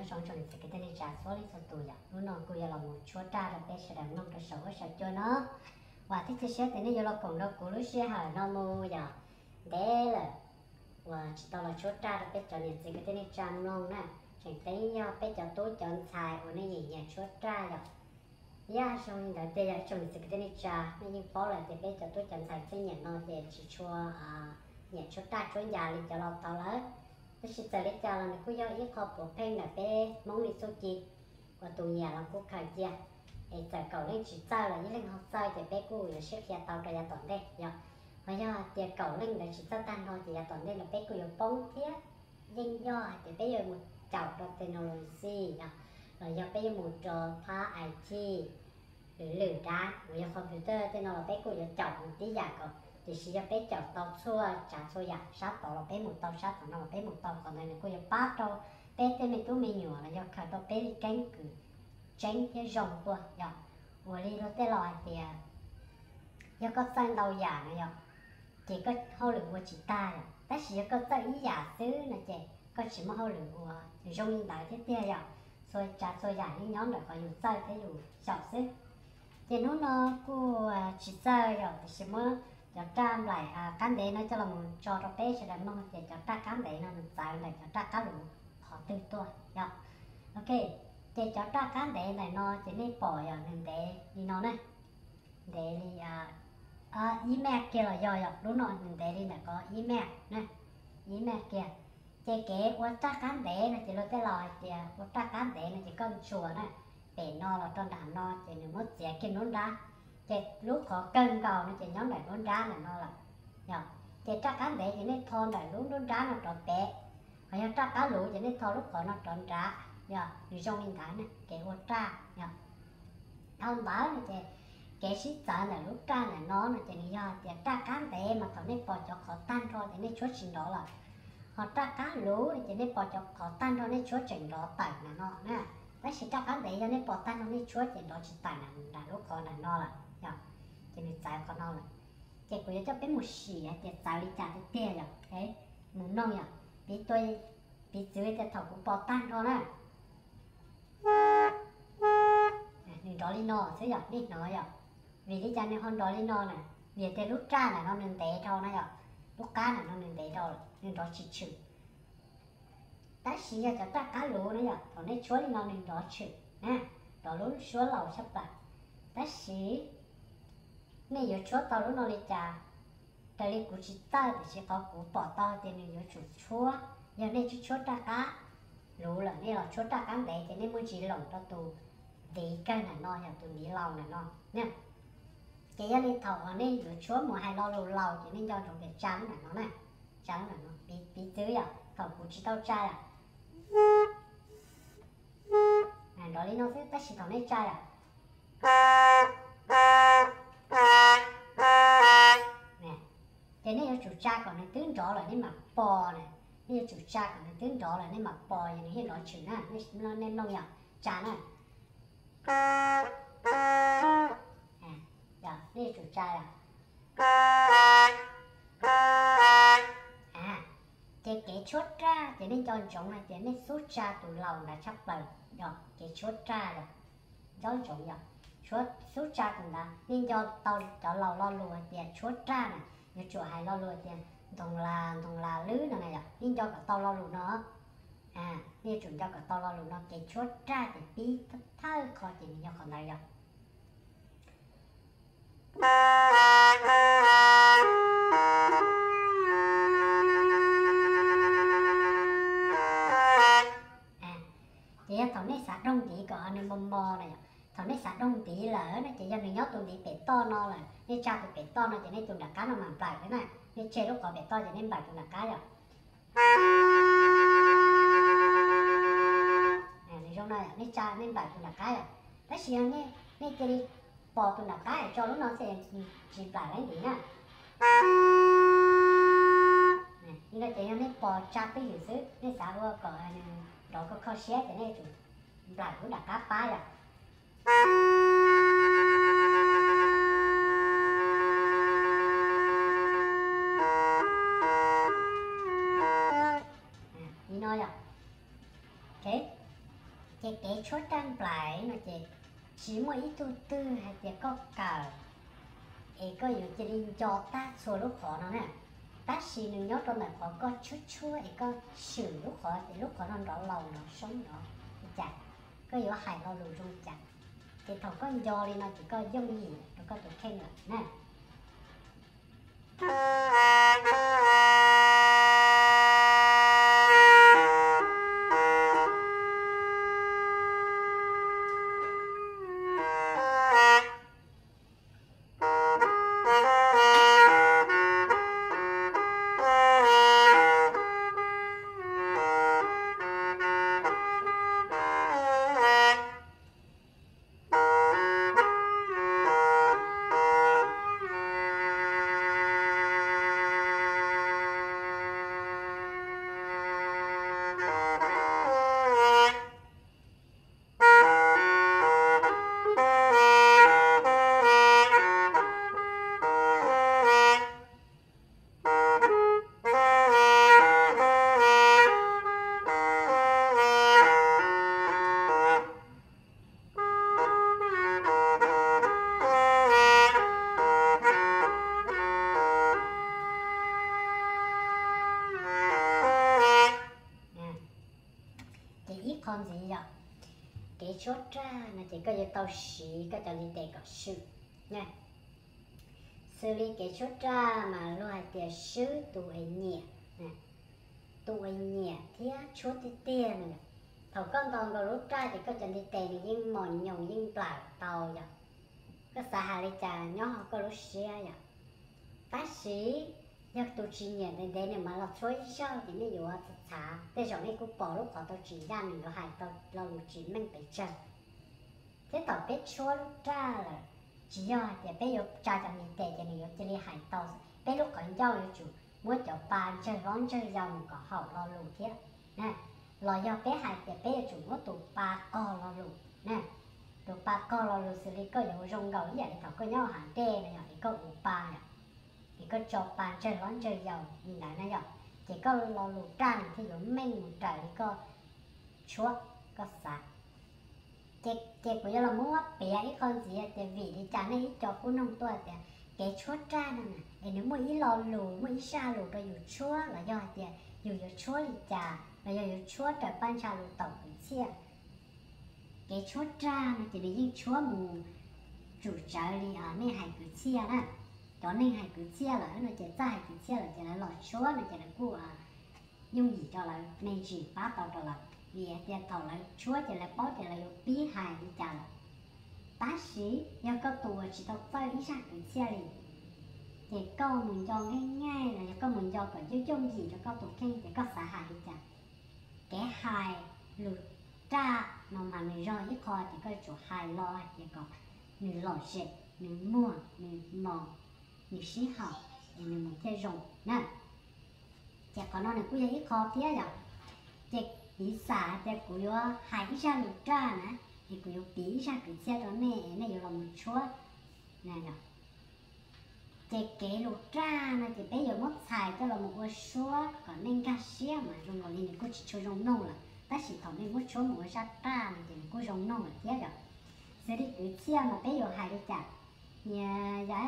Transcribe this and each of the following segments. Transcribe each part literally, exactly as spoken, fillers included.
nó xong xong thì cái tên này trả số đi sao tụi vậy lúc nào cô giờ là một chỗ tra là bé sẽ làm nông cái sổ sẽ cho nó và thích thì sẽ thì nó giờ là còn đâu cô lúc sẽ hỏi nó mua giờ để là và chỉ tao là chỗ tra là bé cho nên cái tên này trả nông nè chẳng thấy nhau bé cho tôi chọn xài và nó nhẹ nhàng chỗ tra rồi ya xong rồi bây giờ chọn cái tên này trả nó nhưng bỏ lại thì bé cho tôi chọn xài cái nhẹ nó thì chỉ cho à nhẹ chỗ tra chỗ nhà thì cho nó tao lấy tôi chỉ tới cho là cô giáo ít học bộ phim là bé mong đi số chi và tụi nhà là cô khai chia để tại cậu lên chỉ sao là những lên học sai thì bé cô là sẽ kia tao ra toàn đây nhá và do thì cậu lên là chỉ sao tan thôi thì toàn đây là bé cô dùng bóng thiết danh do thì bé giờ một chậu đó technology nhá rồi do bé một trò pha i tê lử lử đá rồi do computer thì nó là bé cô dùng chậu một tí giả cậu thì chỉ cho bé chậu tàu xua trả xua giả sát tàu là bé một tàu sát tàu nó là bé một tàu còn này là cô dùng bát đâu bé tên mình tú mình nhỏ là do khởi tàu bé đi tránh cử tránh cái rồng tua nhở vừa đi nó tên loại thì do có sang đầu giả này nhở chỉ có hậu lượng của chị ta rồi ta chỉ có tới ý giả xứ là chị có chỉ một hậu lượng của rồng đại thế kia rồi rồi trả xua giả những nhóm lại còn dùng sai thế dù sọc xứ thì nó nó cô chỉ sai rồi thì chỉ mới cho trang lại à cán để nó cho là một cho nó bé sẽ làm nông thì cho ta cán để nó mình xài này cho ta cá lũ họ tư tôi nhở ok thì cho ta cán để này nó chỉ nên bỏ vào mình để đi nó này để đi à à email kia là do rồi đúng rồi mình để đi là có email này email kia thì cái của ta cán để là chỉ lo cái lòi thì của ta cán để là chỉ con chùa này để nó là trong đàn nó thì nó mất dễ kia nó đá thì lúc có cân cầu nó chỉ nhóm lại nó đá là nó là nhở thì ta cán để chỉ nên thon lại lúc nó đá nó tròn bé hay ta cá lũ chỉ nên thon lúc có nó tròn đá nhở như trong hình thái này cái của ta nhở thông báo này thì cái sĩ trả là lúc tra là nó là chỉ do thì ta cán để mà thằng nên bỏ cho khó tan thôi thì nên chúa trình đó là họ ta cá lũ thì nên bỏ cho khó tan thôi nên chúa trình đó tải là nó nè đấy chỉ ta cán để cho nên bỏ tan thôi nên chúa trình đó chỉ tải là là lúc còn là nó là nhở thì nên giải con nó là thì của cho bé một xì thì giải đi trả thì tiền rồi đấy muốn nông nhở vì tôi vì dưới thì thằng cũng bỏ tan thôi nè nên đó đi nó sẽ giật đi nó rồi vì lý do nên con đó đi nó này vì thế lúc ra là nó nên té thôi này rồi lúc cá là nó nên té thôi nên đó chỉ chịu ta chỉ cho ta cá lú này rồi còn nên chúa đi nó nên đó chịu nè đó lúc chúa lẩu sắp lại ta chỉ nên giờ chúa tao lúc nó đi trả tại vì của chị ta thì sẽ có của bỏ to thì nên giờ chủ chúa giờ nên chú chúa ta cá lú là nên là chúa ta cá để thì nên muốn chỉ lỏng cho tù tí cây là no nhà tụi đi lòng là no nha cái gia đình thầu ở đây rồi chúa một hai lo lâu lâu cho nên do trong việc trắng là nó này trắng là nó bị bị tưới à thầu của chị tao trai à này đó đi nó sẽ tách chỉ thầu này trai à nè thế nên chủ trai còn nó tướng rõ là nên mặc bò này nên chủ trai còn nó tướng rõ là nên mặc bò như này nói chuyện á nên nên nông nhở trà này à, giờ đây chủ trai à à cái cái chốt ra thì nên chọn chọn này thì nên xuất ra từ lòng là chắc bền rồi cái chốt ra rồi chọn chọn rồi chốt xuất ra cũng là nên cho tao cho lầu lo lùa tiền chốt ra này như chỗ hay lo lùa tiền thùng là thùng là lứ này này rồi nên cho cả tao lo lùa nó à nên chuẩn cho cả tao lo lùa nó cái chốt ra thì bí thơ khó thì mình cho còn này rồi thì thằng này sát đông tí có nên bom bò này thằng này sát đông tí là nó chỉ cho mình nhớ tụi tí bể to nó là nên cha tụi bể to nó chỉ nên tụi đặt cá nó mặn phải thế này nên chơi lúc có bể to chỉ nên bài tụi đặt cá rồi này thì trong này nên cha nên bài tụi đặt cá rồi đấy chỉ nên nên chơi đi bỏ tụi đặt cá để cho lúc nó sẽ chỉ bài lấy tí nè như là chỉ nên bỏ cha cái gì xứ nên xã vừa có đó có kho xé thế này chúng lại cũng đặt cá phá rồi à, như nói rồi ok chị cái chốt trang lại nó chị chỉ một ít tu tư hay chị có cả ấy cóอยู่จะดินจอตาส่วนลูกขอเนาะเนี่ยตาสีหนึ่งยอดตอนไหนขอก็ช่วยช่วยไอ้ก็สื่อลูกขอแต่ลูกขอนอนเราเราเนาะsốngเนาะจัดก็อยู่หายเราหลุดลงจัดthì thằng có do đi nó chỉ có giống gì nó có tụi khen là nè con gì vậy cái chốt ra là chỉ có tàu xí có cho đi để có sự nha xử lý cái chốt ra mà loài tiền sứ tuổi nhẹ nè tuổi nhẹ thì chốt thì tiền này thầu con tàu có lúc ra thì có cho đi để nhưng mòn nhồng nhưng bả tàu vậy có xã hà đi trà nhỏ có lúc xe vậy bác sĩ nhắc tôi chỉ nhận đến đây này mà là thôi sao thì nó vừa thật thà thế rồi này cũng bỏ lúc họ tôi chỉ ra mình nó hại tôi lo lúc chỉ mình phải chờ thế tao biết chúa lúc ra là chỉ do thì biết yêu cha cho mình tệ cho mình cho đi hại tao biết lúc còn giao yêu chủ muốn cho ba chơi vón chơi giàu mình có hậu lo lù thế nè lo do biết hại thì biết chủ muốn tụ ba co lo lù nè tụ ba co lo lù xử lý có nhiều rong gấu vậy thằng có nhau hại tê này thì có ủ ba này thì có cho bàn chơi lón chơi dầu nhìn lại nó dầu chỉ có lo lụt tràn thì giống mình một trời thì có chúa có sạch cái cái của là muốn bé cái con gì thì vì thì chả này cho cô nông tôi thì cái chúa tràn này để nếu mỗi lo lù mỗi xa lù rồi dù chúa là do thì dù dù chúa thì chả là do dù chúa trời ban xa lù tổng bị chia cái chúa tràn chỉ để những chúa mù chủ trợ thì ở nơi hành cứ chia đó đó nên hay cứ chia là nó chỉ ra hay cứ chia là chỉ là lọt chúa là chỉ là cô à dùng gì cho là nên chỉ bắt tao cho là vì tiền tàu là chúa chỉ là bó chỉ là bí hài đi chả là bác sĩ do có tuổi chỉ tao tay ít ra cứ chia đi thì câu mình cho ngay ngay là câu mình cho còn chứ dùng gì cho câu tuổi khen thì có xã hài đi chả cái hài lụt ra mà mà người rồi ít coi thì có chỗ hài lo thì có người lọt sệt người mua người mò nhiều sĩ học thì mình một chơi rồng nè chả có nó này cũng ít khó thế rồi chả bí xả chả cũng có hai ra lục ra nè thì cũng có bí ra cái xe đó nè này là một chúa nè rồi chả cái lục ra nè thì bây giờ mất xài cho là một cái số còn nên cá xe mà rồng gọi lên cũng chỉ cho rồng nâu là ta chỉ thằng nên mất số một cái ra ra thì cũng rồng nâu là thế rồi sẽ đi cái xe mà bây giờ hai đi chả nhà dạy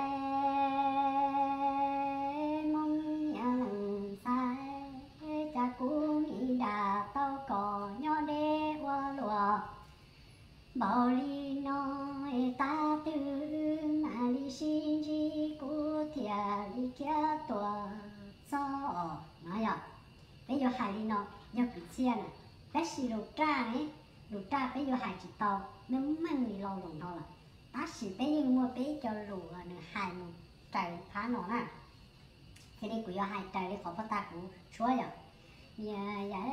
mong nhà lần sai cha cũ nghĩ đã tao có nhỏ đê qua lùa bảo li nói ta tư mà li xin chi cũ thiệt li kia tua sao nói à bây giờ hai li nó giờ cứ chia này bác sĩ lục tra này lục tra bây giờ hai chỉ tao nếu mang đi lâu lồng thôi là bác sĩ bé nhưng mua bé cho lù nửa hai một trời phá nó nè thế đây cũng hai trời để khó phát ta cũng chúa rồi nhà giải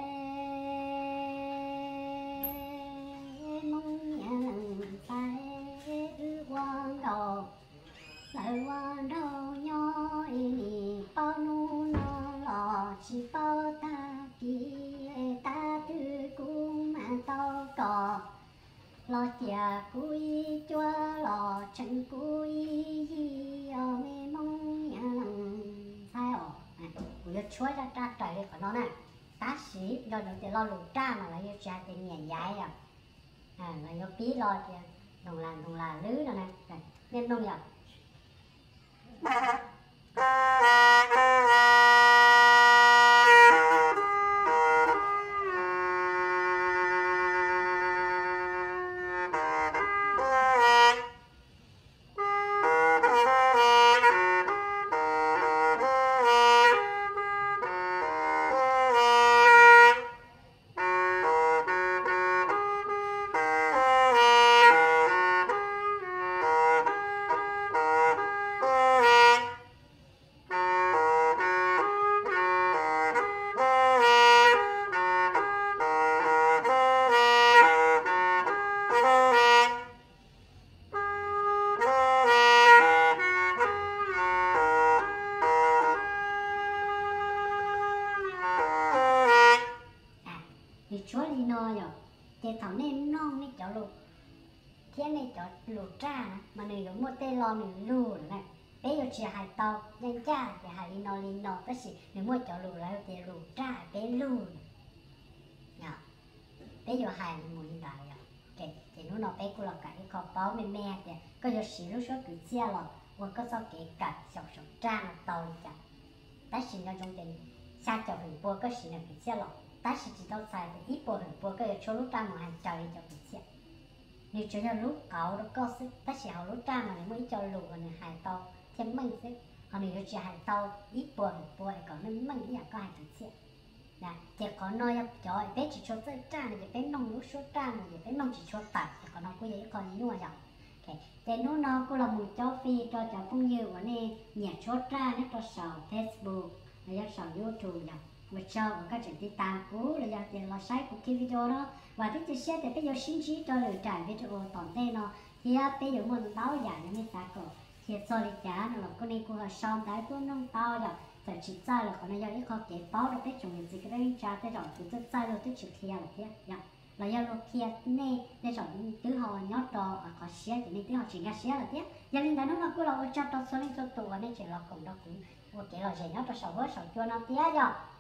mong nhà lần phải quan đầu lại quan đầu nhỏ ini bao nu nó lò chỉ bao ta kia ta tư cũng mà tao cò lo chả cúi chúa lo chân cúi ở mê mong nhà lần sai ổ của chúa ra ra trời đi của nó nè bác sĩ lo được thì lo lụt ra mà lại cho cha thì nhẹ dài à à là do phí lo thì đồng là đồng là lứ rồi nè nên nông nhở thì chúa đi nói rồi thì thằng nên non nên cháu lụt thiên này cháu lụt ra mà người giống một tên lo mình lụt này bây giờ chỉ hai tàu nhanh cha thì hai đi nói đi nói tất gì nếu mua cháu lụt lại thì lụt ra bé lụt nhở bây giờ hai mình muốn đại rồi cái thì nó nói bé cô là cái khó báo mẹ mẹ thì có giờ xí lúc số cứ chia rồi và có sao cái cả sọc sọc ra là tàu chả tất nhiên nó trong tiền xa cháu hình bùa có xí là cứ chia rồi ta chỉ chỉ tao xài thì ít bộ hình bộ cái chỗ lúc ra mà hàng trời cho bị chết nếu chỗ cho lúc cậu đó có sức ta chỉ học lúc ra mà mới cho lụa này hàng tàu thêm măng sức còn nếu chỉ hàng tàu ít bộ hình bộ này còn nó măng cái có hàng bị chết nè chỉ có nói cho bé chỉ cho tới ra này bé nông lúc số ra này bé nông chỉ cho tạt chỉ có nó cũng vậy còn nuôi rồi thế nó nó cũng là một cháu phi cho cháu cũng như ở đây nhà số ra nó cho sầu Facebook là cho sầu YouTube rồi và cho các chuyện tiết tàng cũ là do tiền là sai của cái video đó và thích chia sẻ thì bây giờ xin chỉ cho lời trải video toàn tên nó thì bây giờ muốn tao giả những cái啥cổ thì cho đi trả nó là con này của họ xong đấy cũng nông tao rồi phải chỉ ra là còn là do những khó kế báo được cái chuyện gì cái đấy trả tới rồi từ từ sai rồi tới chịu kia là thế dạ là do lúc kia này để rồi tứ họ nhót trò có xé thì nên tứ họ chỉ nghe xé là thế gia đình đã nói là cô là cho tao số lên số tuổi này chỉ là cùng đó cũng một cái là gì nó cho sầu với sầu chua nó tía rồi